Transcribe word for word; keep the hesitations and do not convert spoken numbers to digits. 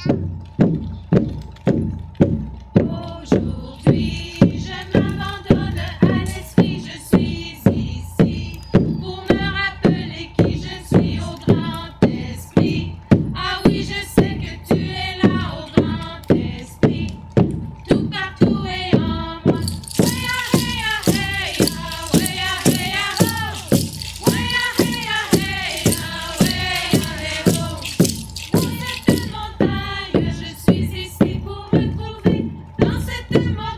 Aujourd'hui, je m'abandonne à l'esprit, je suis ici pour me rappeler qui je suis au grand esprit. Ah oui, je sais que tu es là au grand esprit, tout partout et en moi. Weya, heya, heya, weya, heya, ho. Weya, heya, heya, weya, hey, ho. Dans cette montagne, je suis ici pour me trouver. Dans cette montagne,